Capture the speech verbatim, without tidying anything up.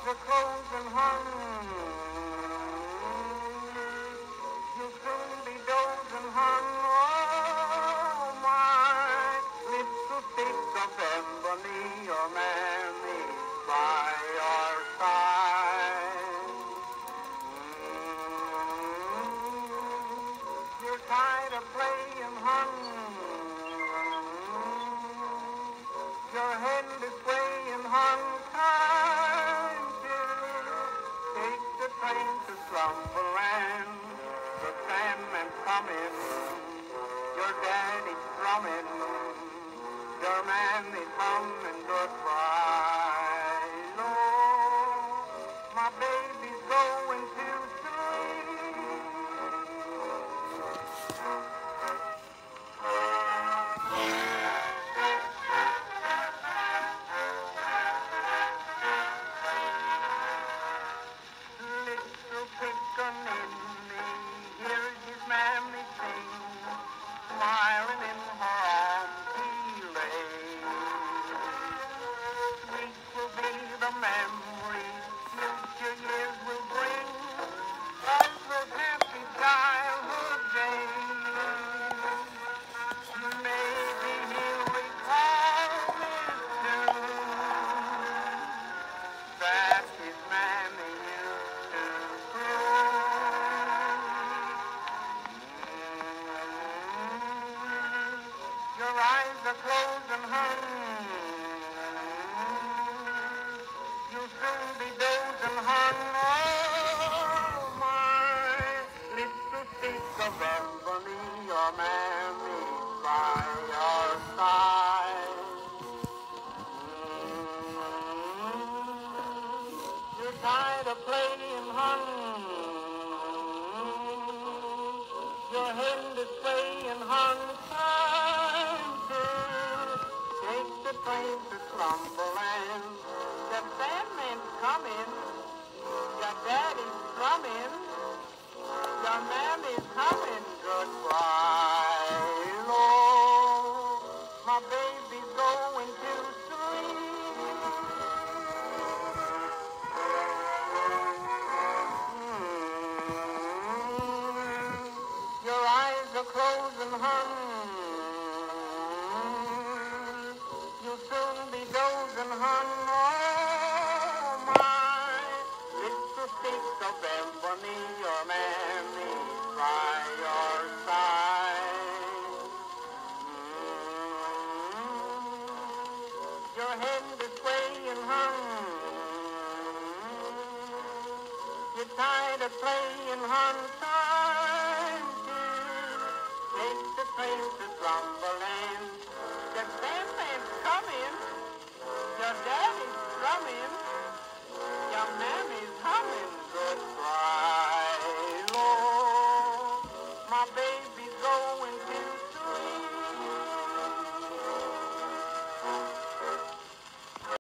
are closing, hung. You'll soon be dozing, hung. Oh, my little stick of ebony, your mammy by your side. Mm, you're tired of playing, hung. Your hand is swaying, hung. Time to take the train to Slumberland. The Sandman's coming. Your daddy's drumming. Your man is humming goodbye. Lord, my baby's going to sleep. Little pickaninny, hears his mammy sing, smiling in her arms he lay. Sweet will be the memories future years will bring of those happy childhood days. Maybe he'll recall this tune that his mammy used to croon. Your eyes are closing, hung. You'll soon be dozing, hung. Oh, my little stick of ebony, your mammy by your side. You're tired of playing, hung. Your hand is swaying, hung. Time to take the train to Slumberland. The Sandman's coming. Your daddy's drumming. Your mammy's humming goodbye. Lord, my baby's going to sleep. Mm, your eyes are closing, hung. You'll soon be dozing, hung. Oh, my little stick of ebony, your mammy by your side. Mm, your hand is swaying, hung. You're tired of playing, hung. Time to take the train to Slumberland. The Sandman's